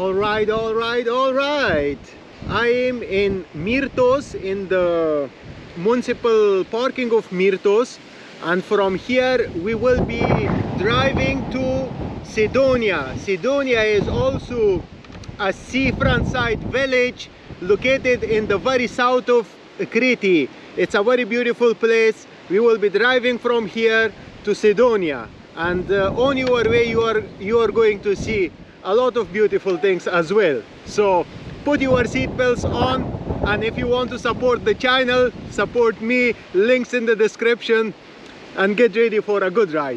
All right. I am in Myrtos, in the municipal parking of Myrtos, and from here we will be driving to Sidonia. Sidonia is also a seafront side village located in the very south of Crete. It's a very beautiful place. We will be driving from here to Sidonia, and on your way you are going to see a lot of beautiful things as well. So put your seat belts on, and if you want to support the channel, support me, links in the description, and get ready for a good ride.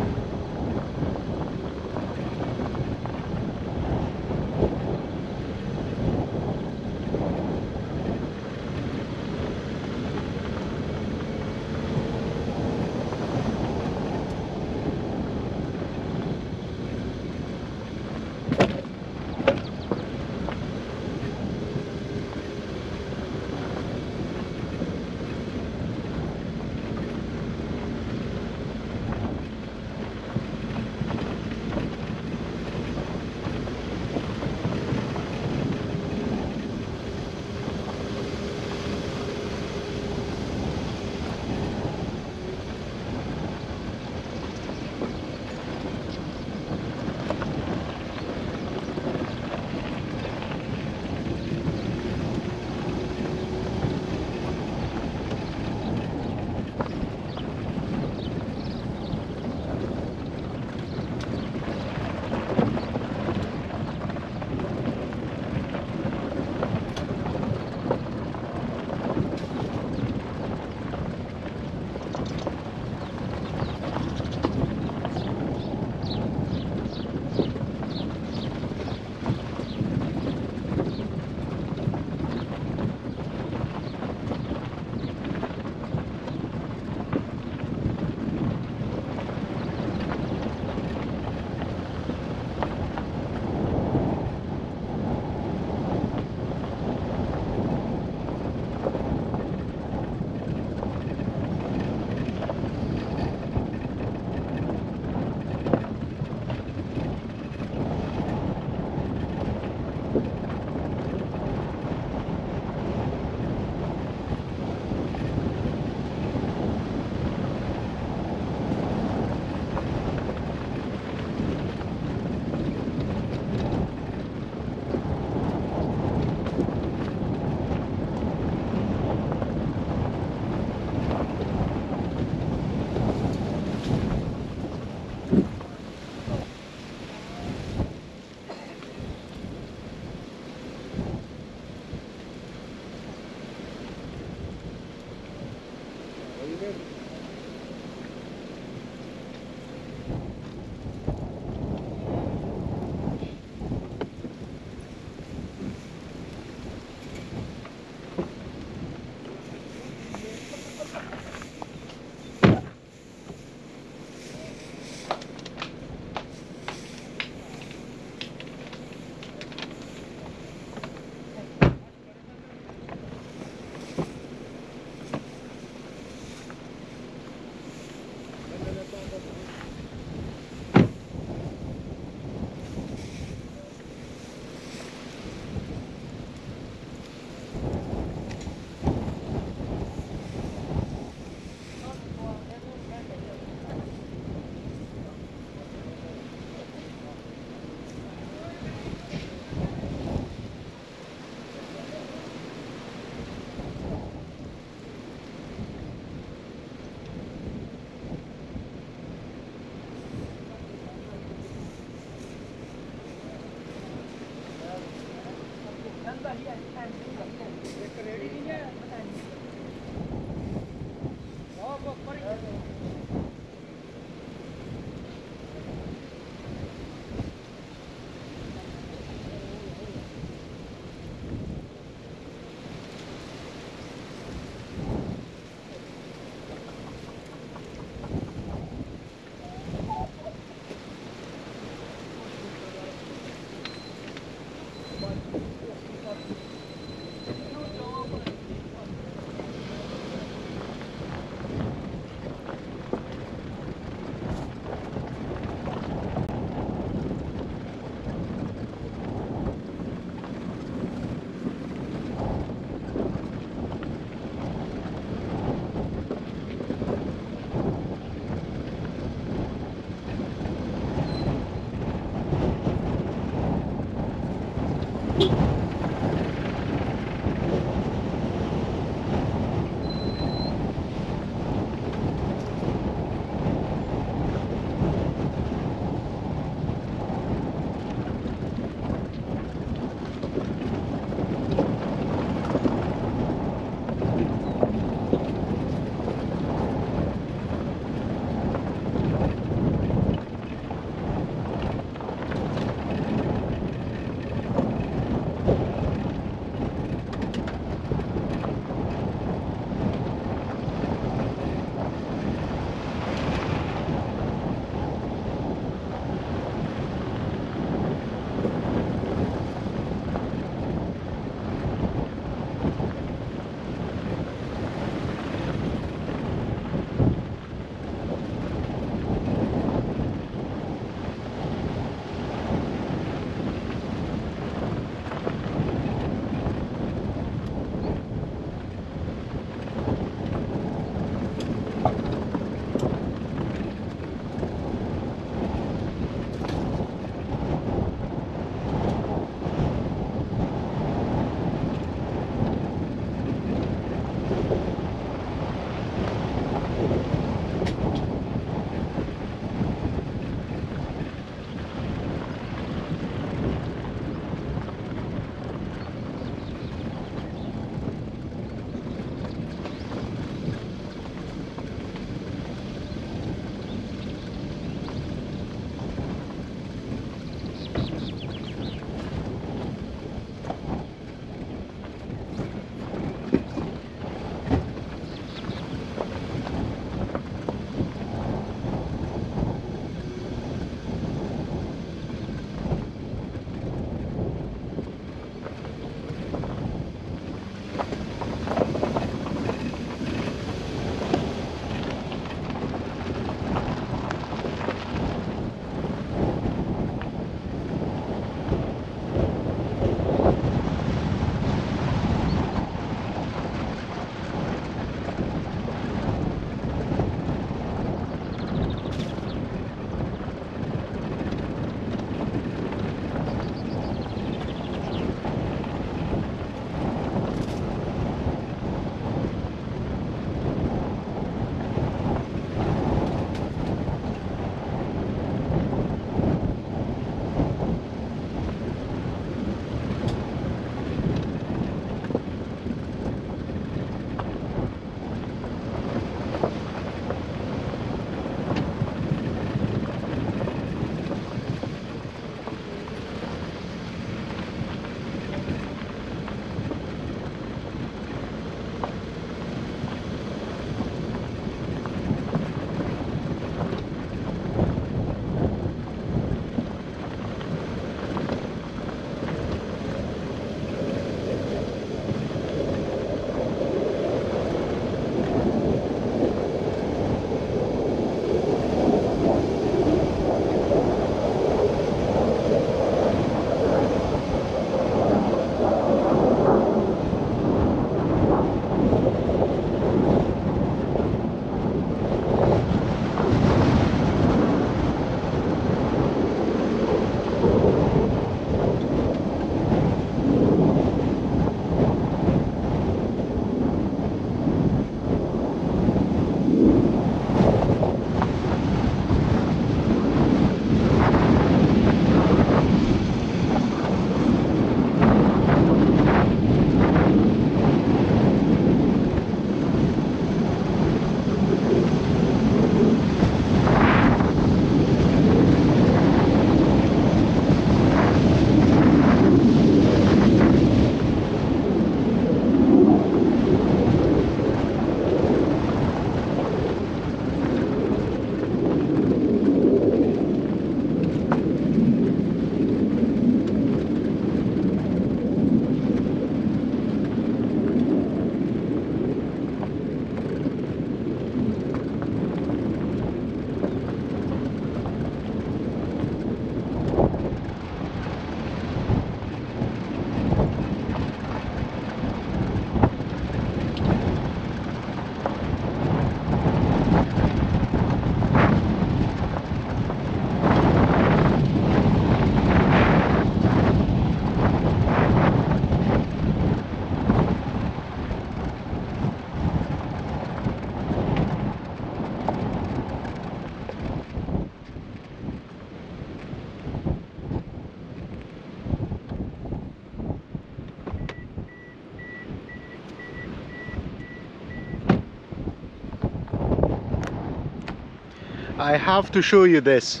I have to show you this.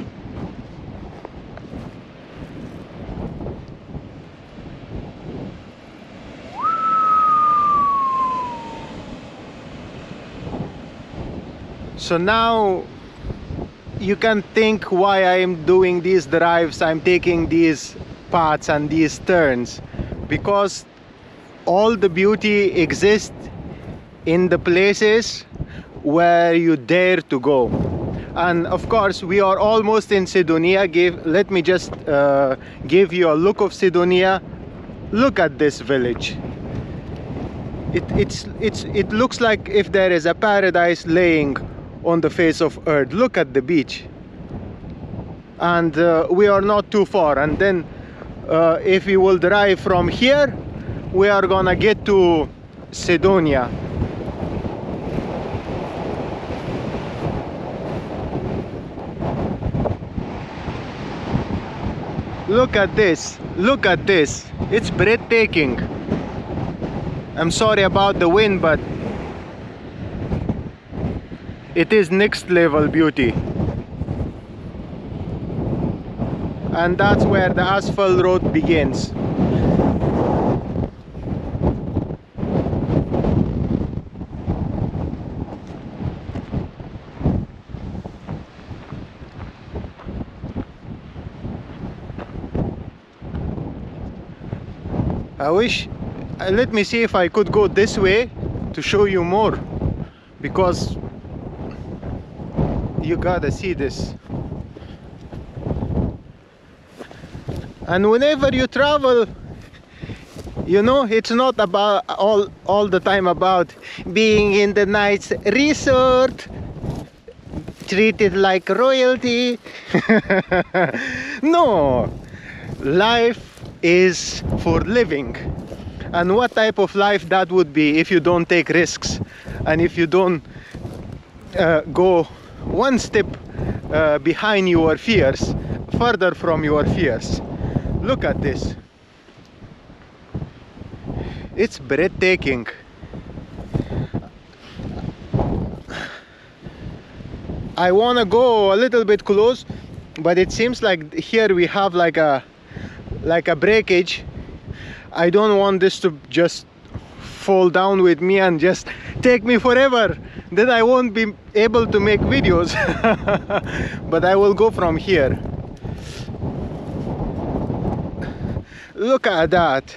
So now you can think why I am doing these drives, I'm taking these paths and these turns, because all the beauty exists in the places where you dare to go. And of course we are almost in Cydonia. Let me just give you a look of Cydonia. Look at this village. It looks like if there is a paradise laying on the face of earth. Look at the beach. And we are not too far, and then if we will drive from here, we are gonna get to Cydonia. Look at this, look at this, it's breathtaking. I'm sorry about the wind, but it is next level beauty. And that's where the asphalt road begins. I wish, let me see if I could go this way to show you more, because you gotta see this. And whenever you travel, you know, it's not about all the time about being in the nice resort, treated like royalty. No, life is for living. And what type of life that would be if you don't take risks, and if you don't go one step behind your fears, further from your fears. Look at this. It's breathtaking. I want to go a little bit close, but it seems like here we have like a breakage. I don't want this to just fall down with me and just take me forever. Then I won't be able to make videos. But I will go from here. Look at that.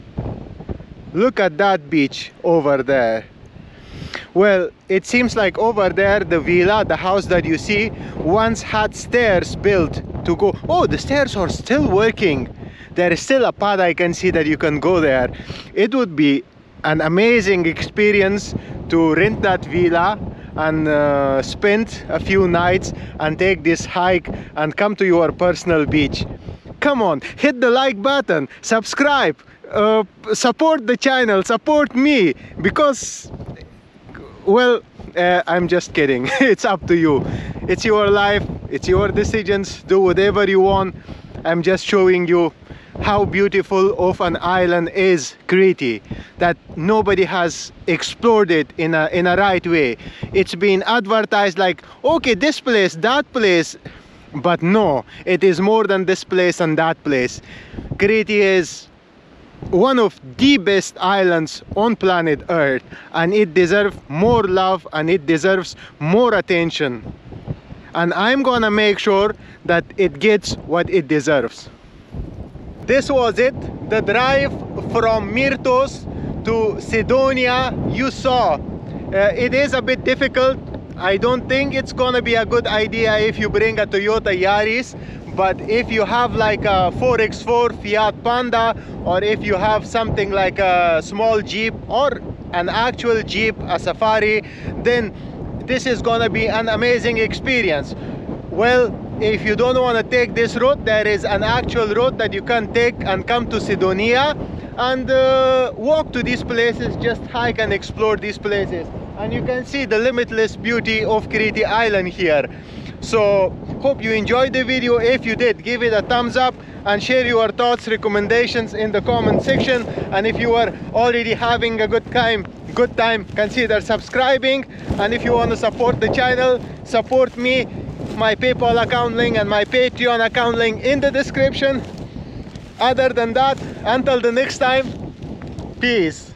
Look at that beach over there. Well, it seems like over there the villa, the house that you see, once had stairs built to go. Oh, the stairs are still working. There is still a path I can see that you can go there. It would be an amazing experience to rent that villa and spend a few nights and take this hike and come to your personal beach. Come on, hit the like button, subscribe, support the channel, support me, because, well, I'm just kidding. It's up to you. It's your life, it's your decisions, do whatever you want. I'm just showing you how beautiful of an island is Crete, that nobody has explored it in a right way. It's been advertised like, okay, this place, that place, but no, it is more than this place and that place. Crete is one of the best islands on planet Earth, and it deserves more love and it deserves more attention. And I'm gonna make sure that it gets what it deserves. This was it, the drive from Myrtos to Cydonia. You saw, it is a bit difficult. I don't think it's gonna be a good idea if you bring a Toyota Yaris, but if you have like a 4x4 Fiat Panda, or if you have something like a small Jeep or an actual Jeep, a Safari, then this is gonna be an amazing experience. Well, if you don't want to take this road, there is an actual road that you can take and come to Cydonia and walk to these places, just hike and explore these places. And you can see the limitless beauty of Crete Island here. So hope you enjoyed the video. If you did, give it a thumbs up and share your thoughts, recommendations in the comment section. And if you are already having a good time, consider subscribing. And if you want to support the channel, support me. My PayPal account link and my Patreon account link in the description. Other than that, until the next time, peace.